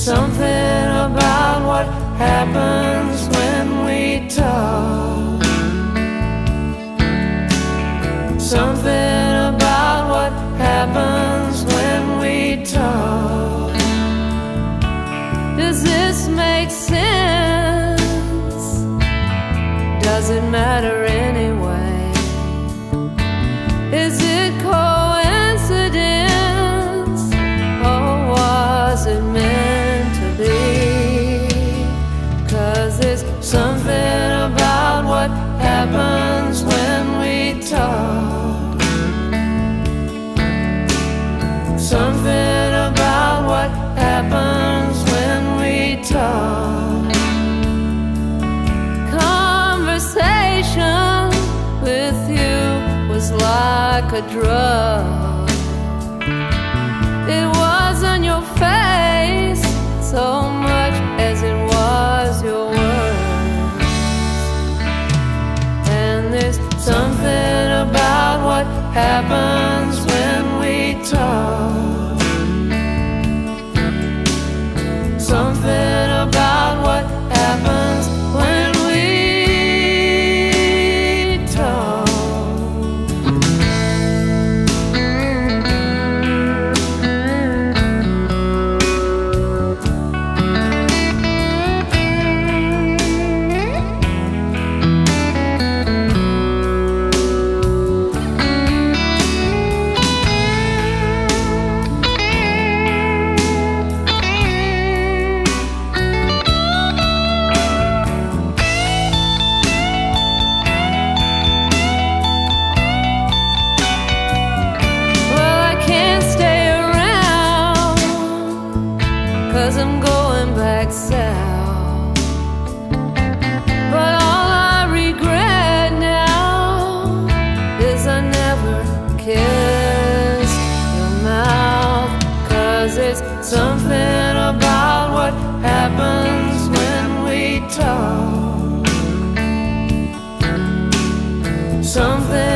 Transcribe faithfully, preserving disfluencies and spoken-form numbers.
something about what happens when we talk. Something about what happens when we talk. Does this make sense? Does it matter anyway? Is it coincidence, or was it meant to be? 'Cause there's something about what happens when we talk. Something about what happens when we talk. Conversation with you was like a drug. It wasn't your face so much as it was your words. And there's something about what happens when we talk. Something about what happens when we talk. I'm going back south, but all I regret now is I never kissed your mouth. 'Cause it's something about what happens when we talk. Something